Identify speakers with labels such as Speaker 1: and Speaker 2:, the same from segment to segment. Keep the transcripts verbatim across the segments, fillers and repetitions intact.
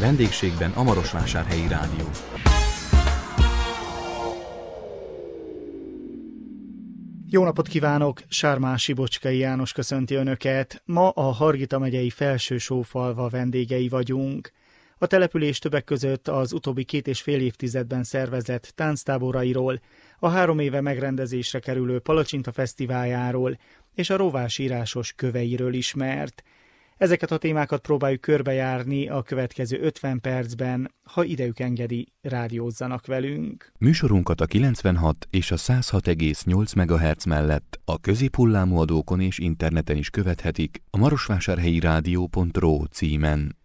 Speaker 1: Vendégségben a Marosvásárhelyi Rádió.
Speaker 2: Jó napot kívánok! Sármási Bocskai János köszönti Önöket. Ma a Hargita megyei Felső-Sófalva vendégei vagyunk. A település többek között az utóbbi két és fél évtizedben szervezett tánctáborairól, a három éve megrendezésre kerülő Palacsinta Fesztiváljáról és a rovás írásos köveiről ismert. Ezeket a témákat próbáljuk körbejárni a következő ötven percben, ha idejük engedi, rádiózzanak velünk.
Speaker 1: Műsorunkat a kilencvenhat és a száz hat egész nyolc megahertz mellett a középhullámú adókon és interneten is követhetik a marosvásárhelyi rádió pont ro címen.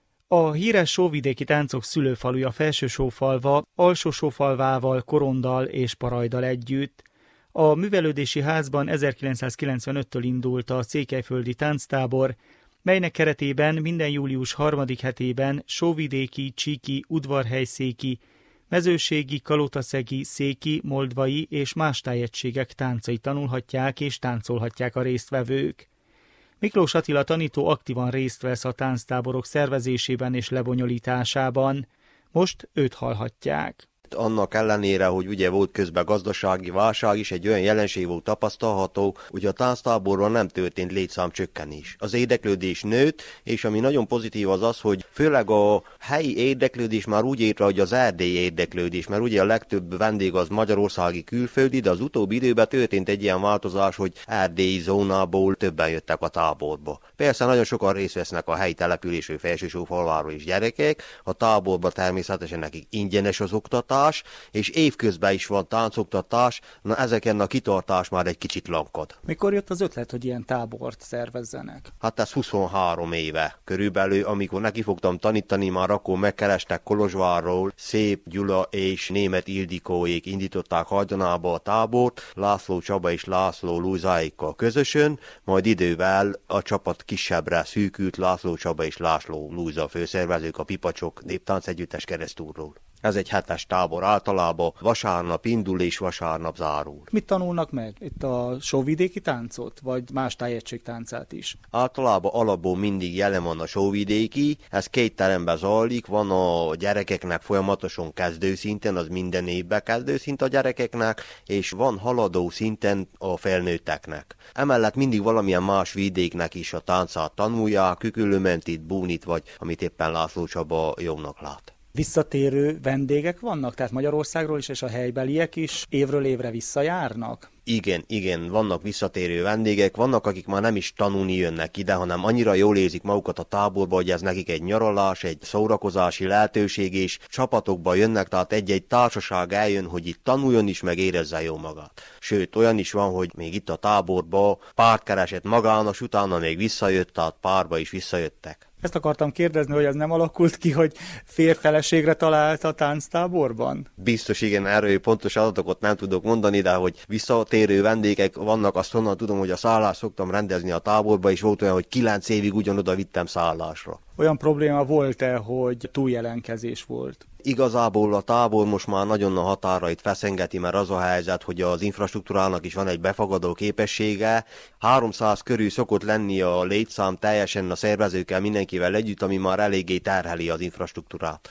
Speaker 2: A híres sóvidéki táncok szülőfaluja Felső-Sófalva, Alsó-Sófalvával, Korondal és Parajdal együtt. A művelődési házban ezerkilencszázkilencvenöttől indult a székelyföldi tánctábor, melynek keretében minden július harmadik hetében sóvidéki, csíki, udvarhelyszéki, mezőségi, kalotaszegi, széki, moldvai és más tájegységek táncai tanulhatják és táncolhatják a résztvevők. Miklós Attila tanító aktívan részt vesz a tánctáborok szervezésében és lebonyolításában. Most őt hallhatják.
Speaker 3: Annak ellenére, hogy ugye volt közben gazdasági válság is, egy olyan jelenség volt tapasztalható, hogy a tánctáborban nem történt létszámcsökkenés. Az érdeklődés nőtt, és ami nagyon pozitív az az, hogy főleg a helyi érdeklődés már úgy érte, hogy az erdélyi érdeklődés, mert ugye a legtöbb vendég az magyarországi külföldi, de az utóbbi időben történt egy ilyen változás, hogy erdélyi zónából többen jöttek a táborba. Persze nagyon sokan részt vesznek a helyi településről, Felső-Sófalváról is gyerekek, a táborban természetesen nekik ingyenes az oktatás, és évközben is van táncoktatás, na ezeken a kitartás már egy kicsit lankad.
Speaker 2: Mikor jött az ötlet, hogy ilyen tábort szervezzenek?
Speaker 3: Hát ez huszonhárom éve körülbelül, amikor nekifogtam tanítani, már akkor megkerestek Kolozsvárról, Szép Gyula és Németh Ildikóék indították Hajdanába a tábort, László Csaba és László Lúzáékkal közösen, majd idővel a csapat kisebbre szűkült, László Csaba és László Lúza főszervezők, a Pipacsok néptánc együttes Keresztúrról. Ez egy hetes tábor, általában vasárnap indul és vasárnap zárul.
Speaker 2: Mit tanulnak meg? Itt a sóvidéki táncot, vagy más tájegység táncát is?
Speaker 3: Általában alapból mindig jelen van a sóvidéki, ez két teremben zajlik, van a gyerekeknek folyamatosan kezdőszinten, az minden évben kezdőszint a gyerekeknek, és van haladó szinten a felnőtteknek. Emellett mindig valamilyen más vidéknek is a táncát tanulják, Küküllőmentit, Búnit, vagy amit éppen László Csaba jónak lát.
Speaker 2: Visszatérő vendégek vannak? Tehát Magyarországról is és a helybeliek is évről évre visszajárnak?
Speaker 3: Igen, igen, vannak visszatérő vendégek, vannak, akik már nem is tanulni jönnek ide, hanem annyira jól érzik magukat a táborba, hogy ez nekik egy nyaralás, egy szórakozási lehetőség, és csapatokba jönnek, tehát egy-egy társaság eljön, hogy itt tanuljon is, meg érezze jó magát. Sőt, olyan is van, hogy még itt a táborba párt keresett magának, utána még visszajött, tehát párba is visszajöttek.
Speaker 2: Ezt akartam kérdezni, hogy ez nem alakult ki, hogy férfeleségre talált a tánctáborban?
Speaker 3: Biztos, igen, erről pontos adatokat nem tudok mondani, de hogy visszatérő vendégek vannak, azt honnan tudom, hogy a szállást szoktam rendezni a táborba, és volt olyan, hogy kilenc évig ugyanoda vittem szállásra.
Speaker 2: Olyan probléma volt-e, hogy túljelenkezés volt?
Speaker 3: Igazából a tábor most már nagyon a határait feszengeti, mert az a helyzet, hogy az infrastruktúrának is van egy befogadó képessége. háromszáz körül szokott lenni a létszám teljesen a szervezőkkel, mindenkivel együtt, ami már eléggé terheli az infrastruktúrát.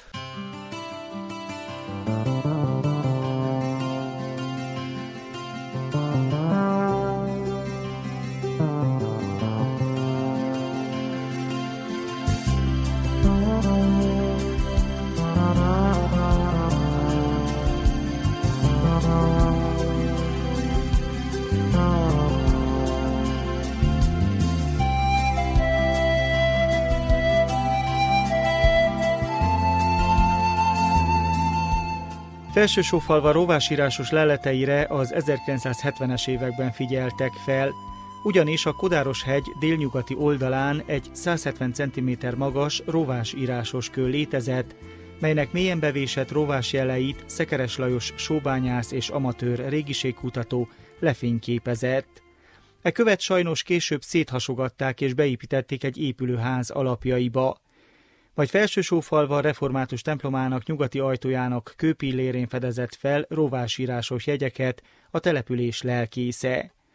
Speaker 2: Felső-Sófalva rovásírásos leleteire az ezerkilencszázhetvenes években figyeltek fel, ugyanis a Kodáros-hegy délnyugati oldalán egy száz hetven centiméter magas rovásírásos kő létezett, melynek mélyen bevésett rovásjeleit Szekeres Lajos sóbányász és amatőr régiségkutató lefényképezett. E követ sajnos később széthasogatták és beépítették egy épülőház alapjaiba. Majd Felső-Sófalva református templomának nyugati ajtójának kőpillérén fedezett fel rovásírásos jegyeket a település lelkésze.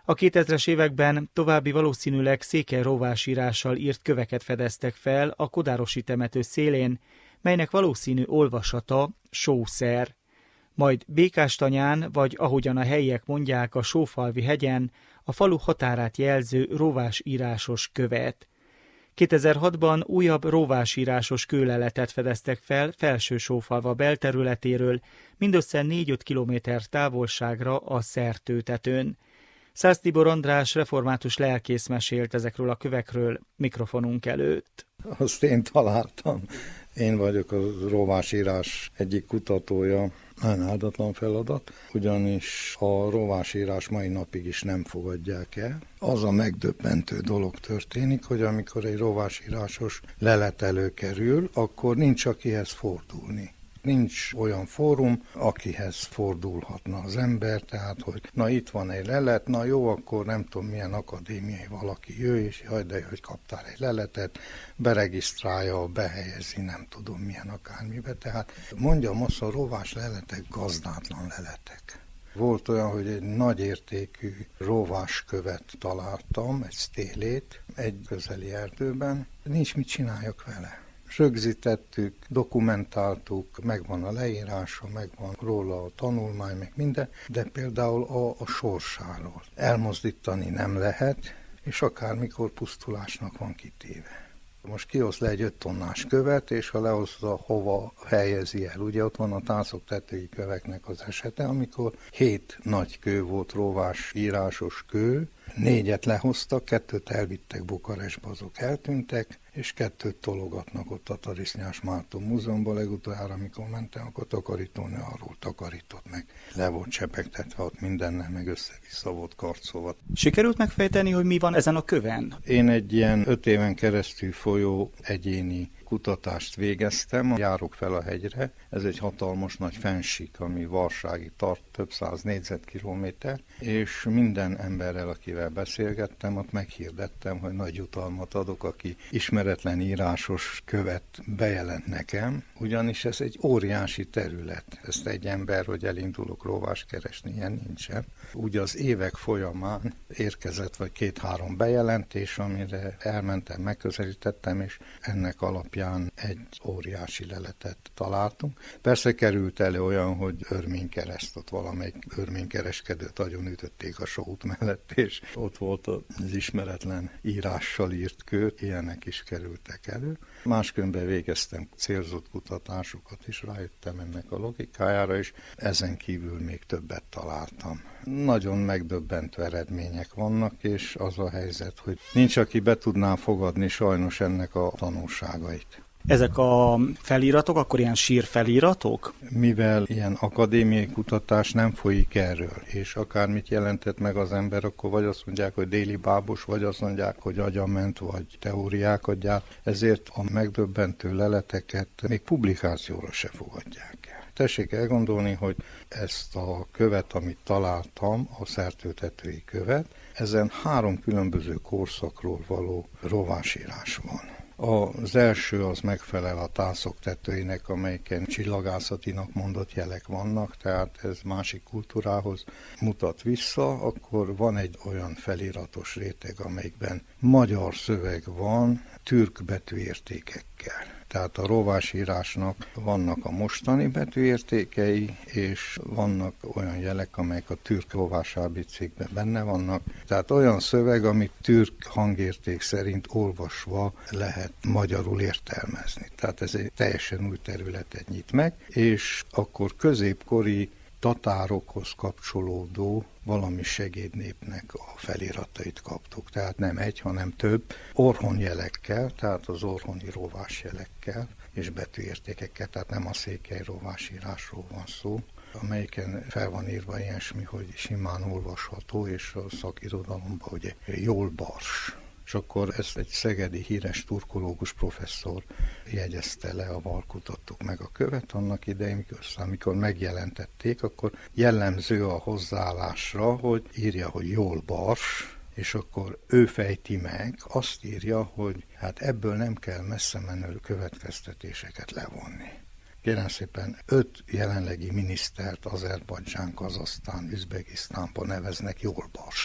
Speaker 2: A kétezres években további valószínűleg székely róvásírással írt köveket fedeztek fel a kodárosi temető szélén, melynek valószínű olvasata Sószer. Majd Békástanyán, vagy ahogyan a helyiek mondják, a Sófalvi hegyen a falu határát jelző róvásírásos követ. kétezer-hatban újabb róvásírásos kőleletet fedeztek fel Felső-Sófalva belterületéről, mindössze négy-öt kilométer távolságra a Szertőtetőn. Szász Tibor András református lelkész mesélt ezekről a kövekről mikrofonunk előtt.
Speaker 4: Azt én találtam. Én vagyok a róvásírás egyik kutatója. Nagyon áldatlan feladat, ugyanis a róvásírás mai napig is nem fogadják el. Az a megdöbbentő dolog történik, hogy amikor egy róvásírásos lelet előkerül, akkor nincs akihez fordulni. Nincs olyan fórum, akihez fordulhatna az ember, tehát, hogy na itt van egy lelet, na jó, akkor nem tudom milyen akadémiai valaki jö, és jaj, de hogy kaptál egy leletet, beregisztrálja, behelyezi, nem tudom milyen akármibe. Tehát mondjam azt, a róvás leletek gazdátlan leletek. Volt olyan, hogy egy nagy értékű róváskövet találtam, egy stélét, egy közeli erdőben, nincs mit csináljak vele. Rögzítettük, dokumentáltuk, megvan a leírása, megvan róla a tanulmány, meg minden, de például a, a sorsáról elmozdítani nem lehet, és akármikor pusztulásnak van kitéve. Most kihoz le egy öt tonnás követ, és ha lehozza, hova helyezi el. Ugye ott van a Táncok tetői köveknek az esete, amikor hét nagy kő volt, róvás írásos kő, négyet lehoztak, kettőt elvittek Bukarestbe, azok eltűntek, és kettőt tologatnak ott a Tarisznyás Márton Múzeumban. Legutoljára, amikor mentem, akkor takarítónő arról takarított meg. Le volt csepegtetve ott mindennel, meg össze-vissza volt karcolva.
Speaker 2: Sikerült megfejteni, hogy mi van ezen a köven?
Speaker 4: Én egy ilyen öt éven keresztül folyó egyéni kutatást végeztem, járok fel a hegyre, ez egy hatalmas nagy fennsík, ami Varságig tart, több száz négyzetkilométer, és minden emberrel, akivel beszélgettem, ott meghirdettem, hogy nagy jutalmat adok, aki ismeretlen írásos követ bejelent nekem, ugyanis ez egy óriási terület. Ezt egy ember, hogy elindulok róvást keresni, ilyen nincsen. Úgy az évek folyamán érkezett vagy két-három bejelentés, amire elmentem, megközelítettem, és ennek alapján egy óriási leletet találtunk. Persze került elő olyan, hogy örménykereszt, ott valamelyik örménykereskedőt agyonütötték a sót mellett, és ott volt az ismeretlen írással írt kő, ilyenek is kerültek elő. Máskülönben végeztem célzott kutatásokat, és rájöttem ennek a logikájára, és ezen kívül még többet találtam. Nagyon megdöbbentő eredmények vannak, és az a helyzet, hogy nincs, aki be tudná fogadni sajnos ennek a tanulságait.
Speaker 2: Ezek a feliratok, akkor ilyen sírfeliratok?
Speaker 4: Mivel ilyen akadémiai kutatás nem folyik erről, és akármit jelentett meg az ember, akkor vagy azt mondják, hogy déli bábos, vagy azt mondják, hogy agyament, vagy teóriákat gyárt, ezért a megdöbbentő leleteket még publikációra se fogadják el. Tessék elgondolni, hogy ezt a követ, amit találtam, a Szertőtetői követ, ezen három különböző korszakról való rovásírás van. Az első az megfelel a Táncok tetőinek, amelyiken csillagászatinak mondott jelek vannak, tehát ez másik kultúrához mutat vissza. Akkor van egy olyan feliratos réteg, amelyikben magyar szöveg van, türk betűértékekkel. Tehát a rovásírásnak vannak a mostani betűértékei, és vannak olyan jelek, amelyek a türk rovásábicikben benne vannak. Tehát olyan szöveg, amit türk hangérték szerint olvasva lehet magyarul értelmezni. Tehát ez egy teljesen új területet nyit meg, és akkor középkori tatárokhoz kapcsolódó valami segédnépnek a feliratait kaptuk. Tehát nem egy, hanem több orhonjelekkel, tehát az orhoni rovásjelekkel és betűértékekkel, tehát nem a székely rovásírásról van szó, amelyiken fel van írva ilyesmi, hogy simán olvasható, és a szakirodalomban ugye jól bars. És akkor ezt egy szegedi híres turkológus professzor jegyezte le, a kutattuk meg a követ annak idején, amikor megjelentették, akkor jellemző a hozzáállásra, hogy írja, hogy jól bars, és akkor ő fejti meg, azt írja, hogy hát ebből nem kell messze menő következtetéseket levonni. Kérem szépen, öt jelenlegi minisztert Azerbajdzsán, Kazahsztán, Üzbegisztánban neveznek jól barsnak.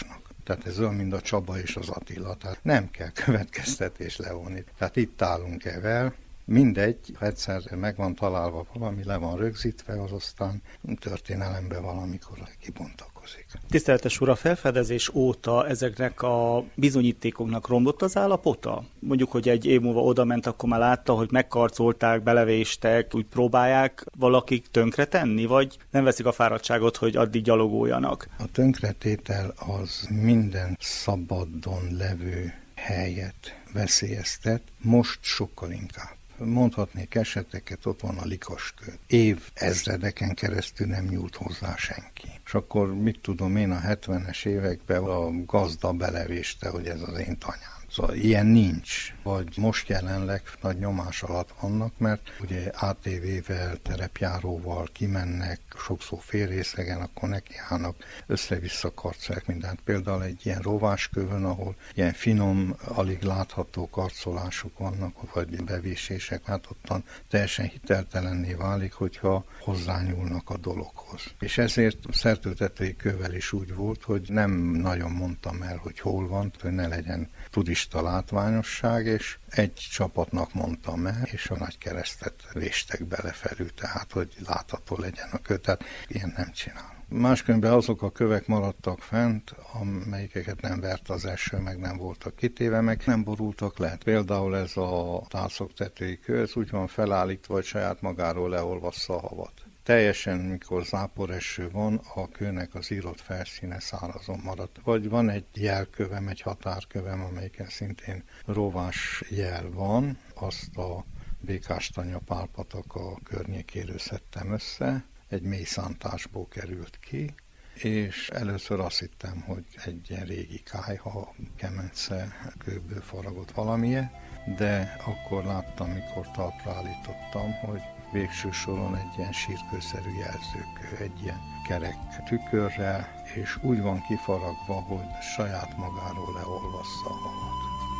Speaker 4: Tehát ez olyan, mint a Csaba és az Attila. Tehát nem kell következtetés levonni. Tehát itt állunk evel, mindegy, ha egyszer meg van találva valami, le van rögzítve, az aztán történelemben valamikor kibontakozik.
Speaker 2: Tiszteletes úr, a felfedezés óta ezeknek a bizonyítékoknak romlott az állapota? Mondjuk, hogy egy év múlva oda ment, akkor már látta, hogy megkarcolták, belevéstek, úgy próbálják valakik tönkretenni, vagy nem veszik a fáradtságot, hogy addig gyalogoljanak?
Speaker 4: A tönkretétel az minden szabadon levő helyet veszélyeztet, most sokkal inkább. Mondhatnék eseteket, ott van a Likaskő. Év ezredeken keresztül nem nyúlt hozzá senki. És akkor mit tudom én, a hetvenes években a gazda belevéste, hogy ez az én tanyám. Szóval ilyen nincs, vagy most jelenleg nagy nyomás alatt vannak, mert ugye á té vé-vel, terepjáróval kimennek, sokszor félrészegen, akkor nekiállnak, össze-vissza karcolják mindent. Például egy ilyen rováskövön, ahol ilyen finom, alig látható karcolások vannak, vagy bevésések, hát ottan teljesen hiteltelenné válik, hogyha hozzányúlnak a dologhoz. És ezért szertőtetői kővel is úgy volt, hogy nem nagyon mondtam el, hogy hol van, hogy ne legyen turista látványosság, és egy csapatnak mondtam el, és a nagy keresztet véstek bele felül, tehát hogy látható legyen a kő, tehát ilyen nem csinál. Máskülönben azok a kövek maradtak fent, amelyikeket nem vert az eső, meg nem voltak kitéve, meg nem borultak le. Például ez a tálcok tetői kő, ez úgy van felállítva, hogy saját magáról leolvassza a havat. Teljesen, mikor záporeső van, a kőnek az írott felszíne szárazon maradt. Vagy van egy jelkövem, egy határkövem, amelyiken szintén rovás jel van, azt a Békástanya Pálpataka környékéről szedtem össze, egy mély szántásból került ki, és először azt hittem, hogy egy ilyen régi kályha, kemence kőből faragott valamilyen, de akkor láttam, mikor talpra állítottam, hogy végső soron egy ilyen sírkőszerű jelzőkő, egy ilyen kerek tükörrel, és úgy van kifaragva, hogy saját magáról leolvassza a havat.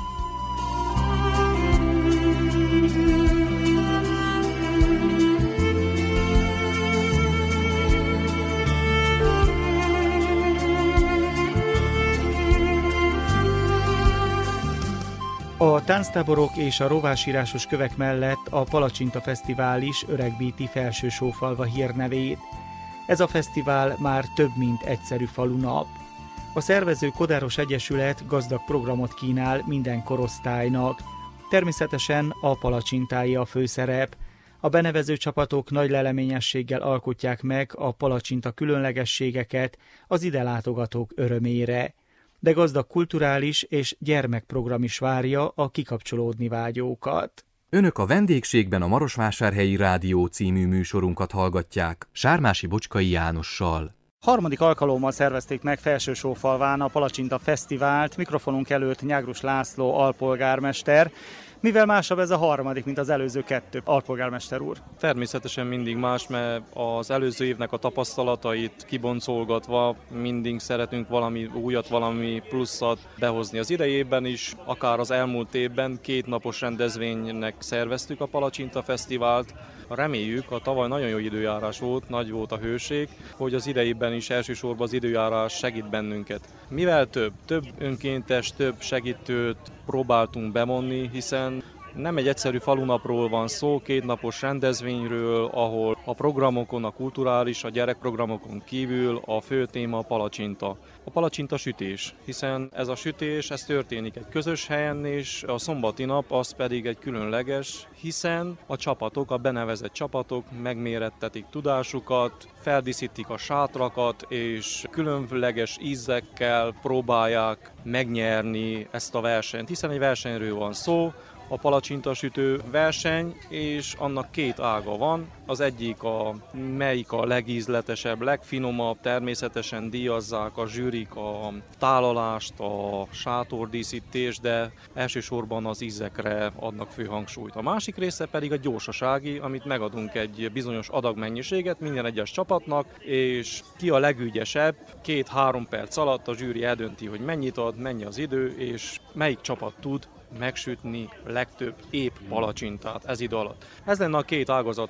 Speaker 2: A tánctáborok és a rovásírásos kövek mellett a Palacsinta Fesztivál is öregbíti Felső-Sófalva hírnevét. Ez a fesztivál már több mint egyszerű falunap. A szervező Kodáros Egyesület gazdag programot kínál minden korosztálynak. Természetesen a palacsintái a főszerep. A benevező csapatok nagy leleményességgel alkotják meg a palacsinta különlegességeket az ide látogatók örömére. De gazdag kulturális és gyermekprogram is várja a kikapcsolódni vágyókat.
Speaker 1: Önök a vendégségben a Marosvásárhelyi Rádió című műsorunkat hallgatják Sármási Bocskai Jánossal.
Speaker 2: Harmadik alkalommal szervezték meg Felső-Sófalván a Palacsinta Fesztivált, mikrofonunk előtt Nyágrus László alpolgármester. Mivel másabb ez a harmadik, mint az előző kettő, alpolgármester úr?
Speaker 5: Természetesen mindig más, mert az előző évnek a tapasztalatait kiboncolgatva mindig szeretünk valami újat, valami pluszat behozni. Az idejében is, akár az elmúlt évben két napos rendezvénynek szerveztük a Palacsinta Fesztivált. Reméljük, a tavaly nagyon jó időjárás volt, nagy volt a hőség, hogy az idejében is elsősorban az időjárás segít bennünket. Mivel több, több önkéntes, több segítőt próbáltunk bevonni, hiszen nem egy egyszerű falunapról van szó, kétnapos rendezvényről, ahol a programokon, a kulturális, a gyerekprogramokon kívül a fő téma a palacsinta. A palacsinta sütés, hiszen ez a sütés, ez történik egy közös helyen, és a szombati nap az pedig egy különleges, hiszen a csapatok, a benevezett csapatok megmérettetik tudásukat, feldíszítik a sátrakat, és különleges ízekkel próbálják megnyerni ezt a versenyt, hiszen egy versenyről van szó, a palacsintasütő verseny, és annak két ága van. Az egyik a melyik a legízletesebb, legfinomabb, természetesen díjazzák a zsűrik a tálalást, a sátordíszítést, de elsősorban az ízekre adnak fő hangsúlyt. A másik része pedig a gyorsasági, amit megadunk egy bizonyos adagmennyiséget minden egyes csapatnak, és ki a legügyesebb, két-három perc alatt a zsűri eldönti, hogy mennyit ad, mennyi az idő, és melyik csapat tud megsütni legtöbb épp palacsintát ez idő alatt. Ez lenne a két ágazat ennek a versenynek.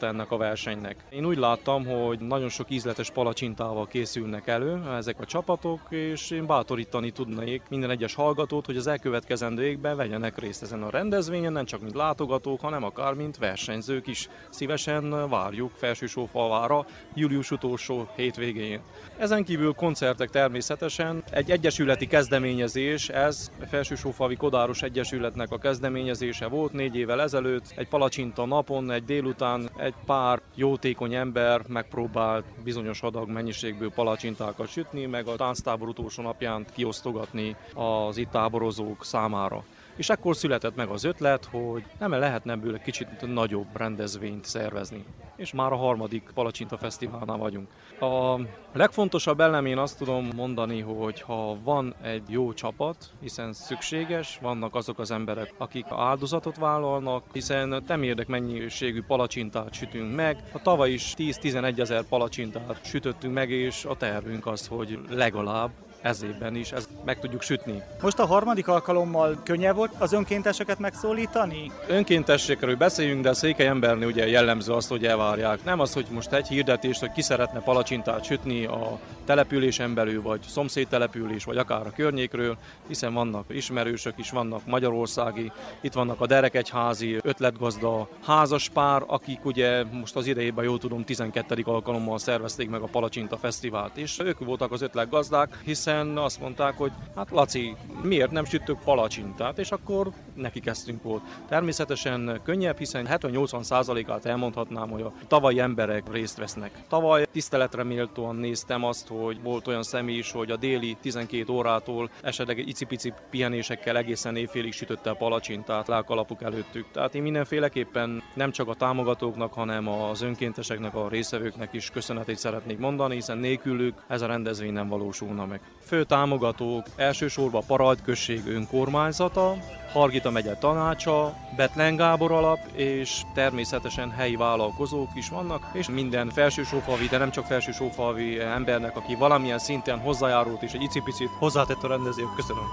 Speaker 5: versenynek. Én úgy láttam, hogy nagyon sok ízletes palacsintával készülnek elő ezek a csapatok, és én bátorítani tudnék minden egyes hallgatót, hogy az elkövetkezendő években vegyenek részt ezen a rendezvényen, nem csak mint látogatók, hanem akár mint versenyzők is. Szívesen várjuk Felsősófalvára július utolsó hétvégén. Ezen kívül koncertek természetesen. Egy egyesületi kezdeményezés, ez a Felsősófalvi Kodáros Egyesületnek a kezdeményezése volt négy évvel ezelőtt. Egy palacsinta napon, egy délután egy pár jótékony ember megpróbált bizonyos adag mennyiségből palacsintákat sütni, meg a tánctábor utolsó napján kiosztogatni az itt táborozók számára. És ekkor született meg az ötlet, hogy nem lehetne ebből egy kicsit nagyobb rendezvényt szervezni. És már a harmadik Palacsinta Fesztiválnál vagyunk. A legfontosabb elem, én azt tudom mondani, hogy ha van egy jó csapat, hiszen szükséges, vannak azok az emberek, akik áldozatot vállalnak, hiszen nem érdek mennyiségű palacsintát sütünk meg. A tavaly is tíz-tizenegy ezer palacsintát sütöttünk meg, és a tervünk az, hogy legalább ez évben is ezt meg tudjuk sütni.
Speaker 2: Most a harmadik alkalommal könnyebb volt az önkénteseket megszólítani?
Speaker 5: Önkéntességről beszéljünk, de a székely embernél ugye jellemző azt, hogy elvárják. Nem az, hogy most egy hirdetés, hogy ki szeretne palacsintát sütni a településen belül, vagy szomszédtelepülés, vagy akár a környékről, hiszen vannak ismerősök is, vannak magyarországi, itt vannak a Derekegyházi ötletgazda házaspár, akik ugye most az idejében, jól tudom, tizenkettedik alkalommal szervezték meg a Palacsinta Fesztivált, és ők voltak az ötletgazdák, hiszen azt mondták, hogy hát Laci, miért nem sütök palacsintát, és akkor neki kezdtünk volt. Természetesen könnyebb, hiszen hetven-nyolcvan százalékát elmondhatnám, hogy a tavalyi emberek részt vesznek. Tavaly tiszteletre méltóan néztem azt, hogy volt olyan személy is, hogy a déli tizenkét órától esetleg egy icipici pihenésekkel egészen éjfélig sütötte a palacsintát lelkalapuk előttük. Tehát én mindenféleképpen nem csak a támogatóknak, hanem az önkénteseknek, a résztvevőknek is köszönetét szeretnék mondani, hiszen nélkülük ez a rendezvény nem valósulna meg. Fő támogatók elsősorban Parajd község önkormányzata, Hargita megye tanácsa, Bethlen Gábor alap, és természetesen helyi vállalkozók is vannak, és minden felsősófalvi, de nem csak felsősófalvi embernek, aki valamilyen szinten hozzájárult és egy icipicit hozzátett a rendezvényt. Köszönöm.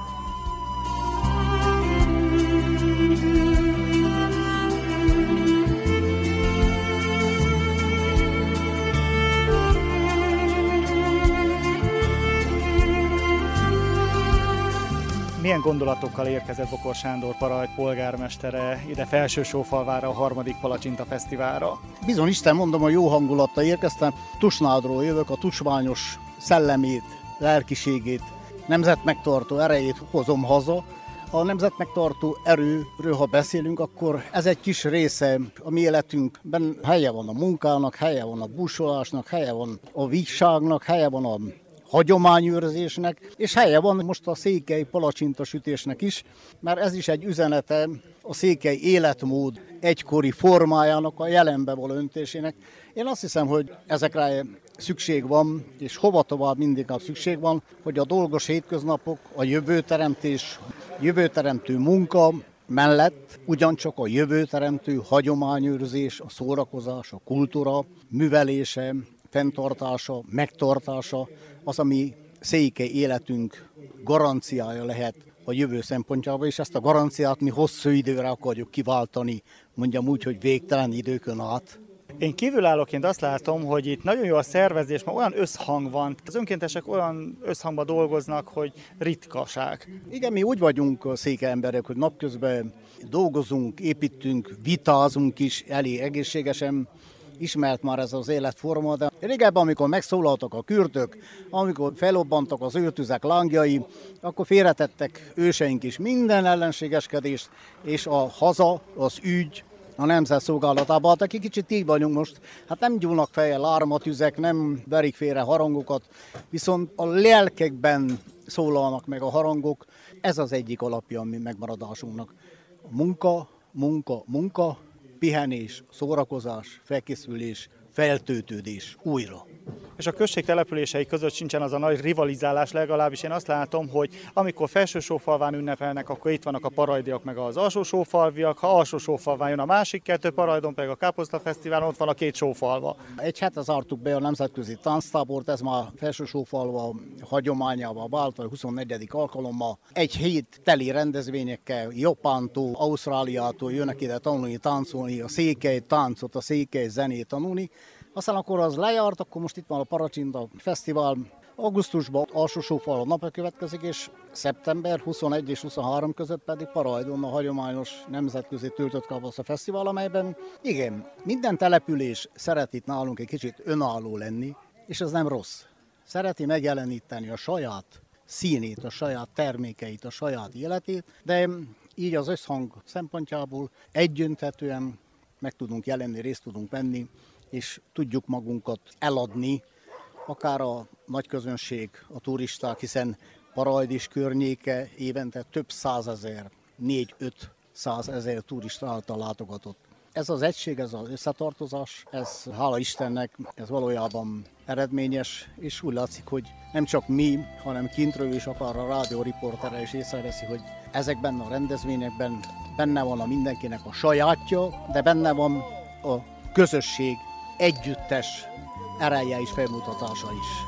Speaker 2: Milyen gondolatokkal érkezett Bokor Sándor Parajd polgármestere ide Felsősófalvára a harmadik Palacsinta Fesztiválra?
Speaker 6: Bizony Isten, mondom, a jó hangulattal érkeztem. Tusnádról jövök, a tusványos szellemét, lelkiségét, nemzetmegtartó erejét hozom haza. A nemzetmegtartó erőről, ha beszélünk, akkor ez egy kis része a mi életünkben. Helye van a munkának, helye van a búsolásnak, helye van a vígságnak, helye van a hagyományőrzésnek, és helye van most a székely palacsinta sütésnek is, mert ez is egy üzenete a székely életmód egykori formájának, a jelenbe való öntésének. Én azt hiszem, hogy ezekre szükség van, és hova tovább mindig szükség van, hogy a dolgos hétköznapok, a jövőteremtés, jövőteremtő munka mellett ugyancsak a jövőteremtő hagyományőrzés, a szórakozás, a kultúra művelése, fenntartása, megtartása az, ami székely életünk garanciája lehet a jövő szempontjából, és ezt a garanciát mi hosszú időre akarjuk kiváltani, mondjam úgy, hogy végtelen időkön át.
Speaker 2: Én kívülállóként azt látom, hogy itt nagyon jó a szervezés, mert olyan összhang van. Az önkéntesek olyan összhangban dolgoznak, hogy ritkaság.
Speaker 6: Igen, mi úgy vagyunk a székely emberek, hogy napközben dolgozunk, építünk, vitázunk is elég egészségesen. Ismert már ez az életforma, de régebben, amikor megszólaltak a kürtök, amikor felobbantak az őrtüzek lángjai, akkor félretettek őseink is minden ellenségeskedést, és a haza, az ügy, a nemzet szolgálatában. Hát egy kicsit így vagyunk most, hát nem gyúlnak fejjel ármatüzek, nem verik félre harangokat, viszont a lelkekben szólalnak meg a harangok, ez az egyik alapja a mi megmaradásunknak. A munka, munka, munka, pihenés, szórakozás, felkészülés, feltöltődés újra.
Speaker 2: És a község települései között sincsen az a nagy rivalizálás, legalábbis én azt látom, hogy amikor Felső-Sófalván ünnepelnek, akkor itt vannak a parajdiak meg az Alsó-Sófalviak, ha Alsó-Sófalván jön a másik kettő, Parajdon pedig a Káposzta Fesztiválon, ott van a két sófalva.
Speaker 6: Egy hete zártuk be a nemzetközi tánctábort, ez már Felső-Sófalva hagyományával vált, vagy huszonnegyedik alkalommal. Egy hét teli rendezvényekkel, Japántól, Ausztráliától jönnek ide tanulni, táncolni, a székely táncot, a székely zenét tanulni. Aztán akkor az lejárt, akkor most itt van a Palacsinta Fesztivál. Augusztusban Alsó-Sófalva napja következik, és szeptember huszonegy és huszonhárom között pedig Parajdon a hagyományos nemzetközi töltött káposzta fesztivál, amelyben igen, minden település szeret itt nálunk egy kicsit önálló lenni, és ez nem rossz. Szereti megjeleníteni a saját színét, a saját termékeit, a saját életét, de így az összhang szempontjából egyöntetően meg tudunk jelenni, részt tudunk venni, és tudjuk magunkat eladni, akár a nagy közönség, a turisták, hiszen Parajd és környéke évente több százezer, négy-öt százezer turista által látogatott. Ez az egység, ez az összetartozás, ez hála Istennek, ez valójában eredményes, és úgy látszik, hogy nem csak mi, hanem kintről is, akár a rádióriportere is észreveszi, hogy ezekben a rendezvényekben benne van a mindenkinek a sajátja, de benne van a közösség együttes ereje és felmutatása is.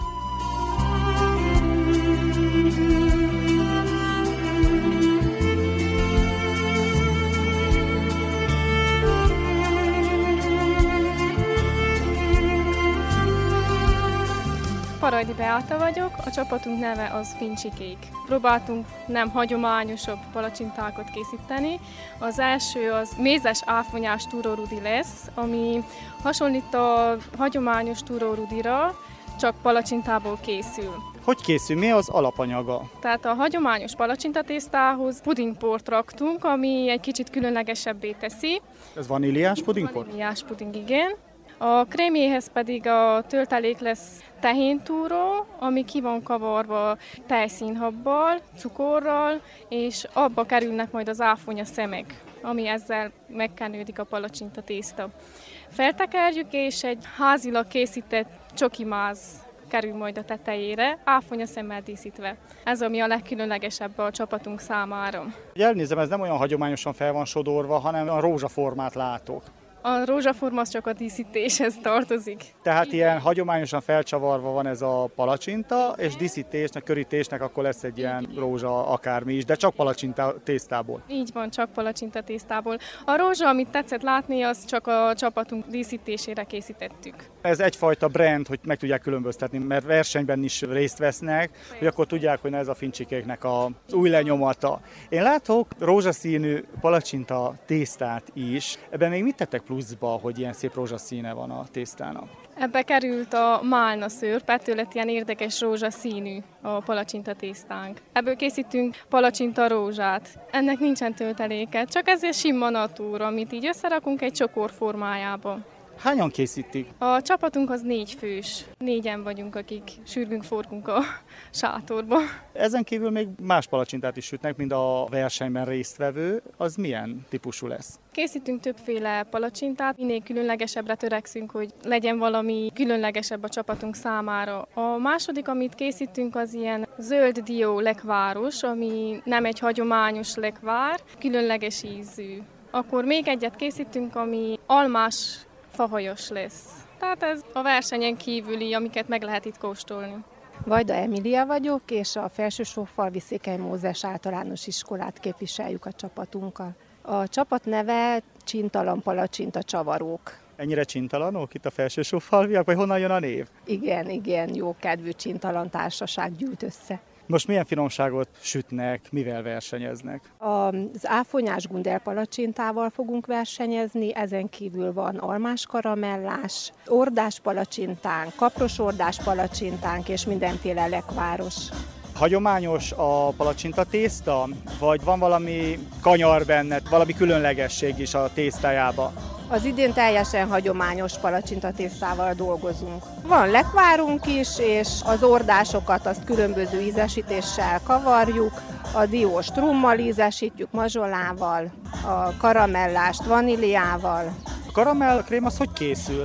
Speaker 7: Parajdi Beáta vagyok, a csapatunk neve az Fincsikék. Próbáltunk nem hagyományosabb palacsintákat készíteni. Az első az mézes áfonyás túrórudi lesz, ami hasonlít a hagyományos túrórudira, csak palacsintából készül.
Speaker 2: Hogy készül? Mi az alapanyaga?
Speaker 7: Tehát a hagyományos palacsintatésztához pudingport raktunk, ami egy kicsit különlegesebbé teszi.
Speaker 2: Ez vaníliás pudingport?
Speaker 7: Vaníliás puding, igen. A krémjéhez pedig a töltelék lesz tehéntúró, ami ki van kavarva tejszínhabbal, cukorral, és abba kerülnek majd az áfonya szemek, ami ezzel megkenődik a palacsinta tészta. Feltekerjük, és egy házilag készített csokimáz kerül majd a tetejére, áfonya szemmel díszítve. Ez ami a legkülönlegesebb a csapatunk számára.
Speaker 2: Elnézem, ez nem olyan hagyományosan fel van sodorva, hanem a rózsaformát látok.
Speaker 7: A rózsaforma az csak a díszítéshez tartozik.
Speaker 2: Tehát ilyen hagyományosan felcsavarva van ez a palacsinta, és díszítésnek, körítésnek akkor lesz egy ilyen rózsa akármi is, de csak palacsinta tésztából.
Speaker 7: Így van, csak palacsinta tésztából. A rózsa, amit tetszett látni, az csak a csapatunk díszítésére készítettük.
Speaker 2: Ez egyfajta brand, hogy meg tudják különböztetni, mert versenyben is részt vesznek, hogy akkor tudják, hogy ez a Fincsikéknek az új lenyomata. Én látok rózsaszínű palacsinta tésztát is. Ebben még mit tettek pluszba, hogy ilyen szép rózsaszíne van a tésztának?
Speaker 7: Ebbe került a málna szőr, ettől lett ilyen érdekes rózsaszínű a palacsinta tésztánk. Ebből készítünk palacsinta rózsát. Ennek nincsen tölteléke, csak ez egy sima natúra, amit így összerakunk egy csokor formájába.
Speaker 2: Hányan készítik?
Speaker 7: A csapatunk az négy fős. Négyen vagyunk, akik sürgünk, forgunk a sátorba.
Speaker 2: Ezen kívül még más palacsintát is sütnek, mint a versenyben résztvevő. Az milyen típusú lesz?
Speaker 7: Készítünk többféle palacsintát, minél különlegesebbre törekszünk, hogy legyen valami különlegesebb a csapatunk számára. A második, amit készítünk, az ilyen zöld dió lekváros, ami nem egy hagyományos lekvár, különleges ízű. Akkor még egyet készítünk, ami almás fahajos lesz. Tehát ez a versenyen kívüli, amiket meg lehet itt kóstolni.
Speaker 8: Vajda Emília vagyok, és a Felső-Sófalvi Székely Mózes általános iskolát képviseljük a csapatunkkal. A csapat neve Csintalan Palacsinta Csavarók.
Speaker 2: Ennyire csintalanok itt a Felső-Sófalviak, vagy honnan jön a név?
Speaker 8: Igen, igen, jó kedvű csintalan társaság gyűlt össze.
Speaker 2: Most milyen finomságot sütnek, mivel versenyeznek?
Speaker 8: Az áfonyás gundel palacsintával fogunk versenyezni, ezen kívül van almás karamellás, ordás palacsintánk, kapros ordás palacsintánk és mindenféle lekváros.
Speaker 2: Hagyományos a palacsinta tészta, vagy van valami kanyar benne, valami különlegesség is a tésztájába?
Speaker 8: Az idén teljesen hagyományos palacsintatésztával dolgozunk. Van lekvárunk is, és az ordásokat azt különböző ízesítéssel kavarjuk, a dióst rummal ízesítjük, mazsolával, a karamellást vaníliával.
Speaker 2: A karamell krém az hogy készül?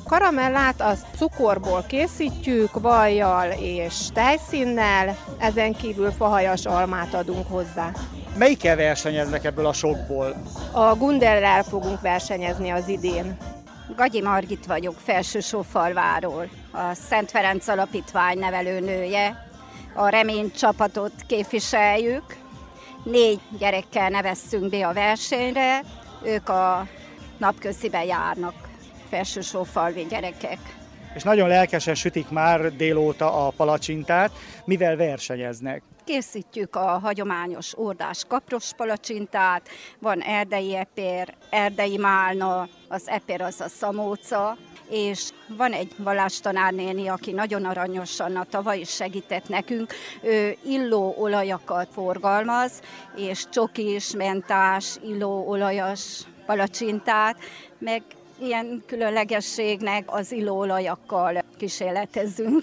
Speaker 8: karamellát azt cukorból készítjük, vajjal és tejszínnel, ezen kívül fahajas almát adunk hozzá.
Speaker 2: Melyikkel versenyeznek ebből a sokból?
Speaker 8: A Gunderrel fogunk versenyezni az idén.
Speaker 9: Gagyi Margit vagyok, Felsősófalváról, a Szent Ferenc Alapítvány nevelőnője. A Remény csapatot képviseljük. Négy gyerekkel neveztünk be a versenyre, ők a napközibe járnak, felsősófalvi gyerekek.
Speaker 2: És nagyon lelkesen sütik már délóta a palacsintát, mivel versenyeznek.
Speaker 9: Készítjük a hagyományos ordás kapros palacsintát, van erdei epér, erdei málna, az epér az a szamóca, és van egy vallástanárnéni, aki nagyon aranyosan a tavaly is segített nekünk, ő illóolajakat forgalmaz, és csokis, mentás, illóolajas palacsintát, meg ilyen különlegességnek az illóolajakkal kísérletezünk.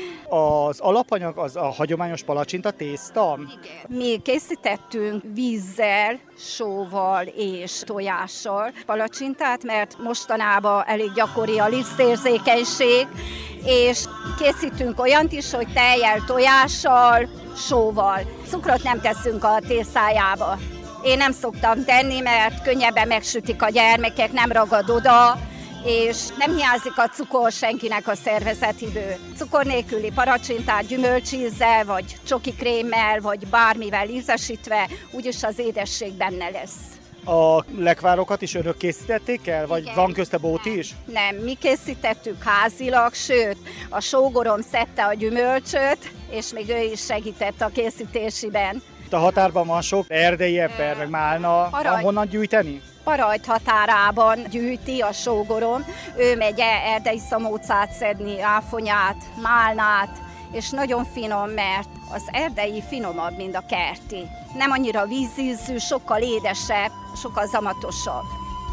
Speaker 2: Az alapanyag az a hagyományos palacsinta tészta?
Speaker 9: Igen. Mi készítettünk vízzel, sóval és tojással palacsintát, mert mostanában elég gyakori a lisztérzékenység, és készítünk olyant is, hogy tejjel, tojással, sóval. Cukrot nem teszünk a tésztájába. Én nem szoktam tenni, mert könnyebben megsütik a gyermekek, nem ragad oda, és nem hiányzik a cukor senkinek a szervezetiből. Cukor nélküli palacsintát gyümölcsízzel, vagy csoki krémmel, vagy bármivel ízesítve, úgyis az édesség benne lesz.
Speaker 2: A lekvárokat is önök készítették el, vagy igen, van közte bóti is?
Speaker 9: Nem, mi készítettük házilag, sőt, a sógorom szedte a gyümölcsöt, és még ő is segített a készítésében.
Speaker 2: A határban van sok erdei eper, meg málna, van honnan gyűjteni?
Speaker 9: Parajt határában gyűjti a sógorom, ő megy erdei szamócát szedni, áfonyát, málnát, és nagyon finom, mert az erdei finomabb, mint a kerti. Nem annyira vízízű, sokkal édesebb, sokkal zamatosabb.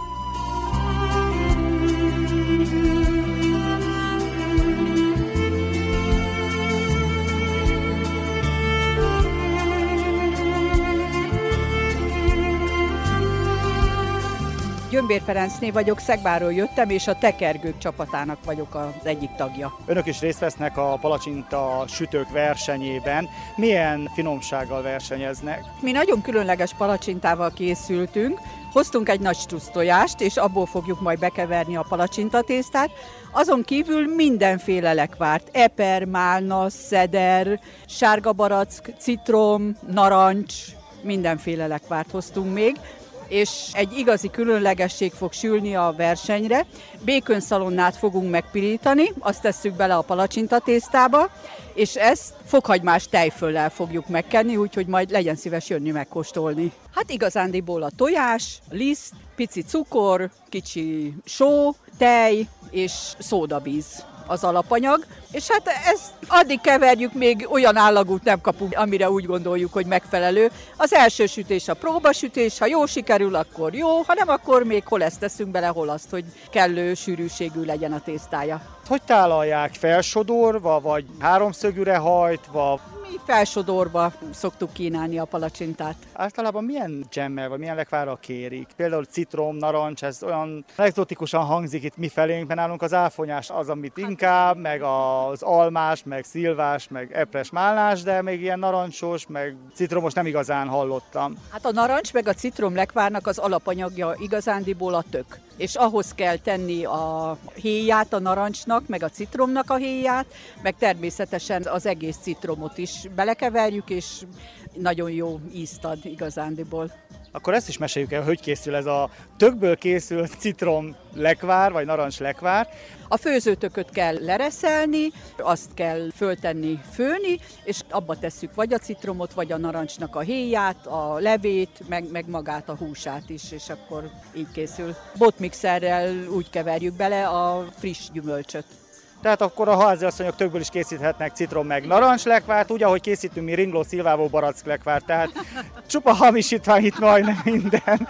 Speaker 10: Gyömbér Ferencné vagyok, Szegváról jöttem, és a tekergők csapatának vagyok az egyik tagja.
Speaker 2: Önök is részt vesznek a palacsinta sütők versenyében. Milyen finomsággal versenyeznek?
Speaker 10: Mi nagyon különleges palacsintával készültünk. Hoztunk egy nagy strusztojást, és abból fogjuk majd bekeverni a palacsintatésztát. Azon kívül mindenféle lekvárt, eper, málna, szeder, sárga barack, citrom, narancs, mindenféle lekvárt hoztunk még. És egy igazi különlegesség fog sülni a versenyre. Békönszalonnát fogunk megpirítani, azt tesszük bele a palacsintatésztába, és ezt fokhagymás tejföllel fogjuk megkenni, úgyhogy majd legyen szíves jönni megkóstolni. Hát igazándiból a tojás, liszt, pici cukor, kicsi só, tej és szódavíz az alapanyag, és hát ezt addig keverjük, még olyan állagút nem kapunk, amire úgy gondoljuk, hogy megfelelő. Az első sütés a próbasütés, ha jó sikerül, akkor jó, ha nem, akkor még hol ezt teszünk bele, hol azt, hogy kellő sűrűségű legyen a tésztája.
Speaker 2: Hogy tálalják? Felsodorva, vagy háromszögűre hajtva?
Speaker 10: Mi felsodorva szoktuk kínálni a palacsintát.
Speaker 2: Általában milyen dzsemmel, vagy milyen lekvárral kérik? Például citrom, narancs, ez olyan egzotikusan hangzik itt mi felénk, mert nálunk az áfonyás az, amit inkább, meg az almás, meg szilvás, meg epres málnás, de még ilyen narancsos, meg citromos nem igazán hallottam.
Speaker 10: Hát a narancs meg a citrom lekvárnak az alapanyagja igazándiból a tök. És ahhoz kell tenni a héját a narancsnak, meg a citromnak a héját, meg természetesen az egész citromot is belekeverjük, és nagyon jó ízt ad igazándiból.
Speaker 2: Akkor ezt is meséljük el, hogy készül ez a tökből készült citrom lekvár, vagy narancs lekvár.
Speaker 10: A főzőtököt kell lereszelni, azt kell föltenni, főni, és abba tesszük vagy a citromot, vagy a narancsnak a héját, a levét, meg, meg magát a húsát is, és akkor így készül. Botmixerrel úgy keverjük bele a friss gyümölcsöt.
Speaker 2: Tehát akkor a háziasszonyok tökből is készíthetnek citrom meg narancs lekvárt, úgy, ahogy készítünk mi ringló szilvávó barack lekvárt, tehát csupa hamisítvány itt majdnem minden.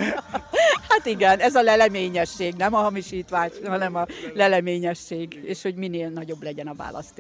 Speaker 10: Hát igen, ez a leleményesség, nem a hamisítvány, hanem a leleményesség, és hogy minél nagyobb legyen a választék.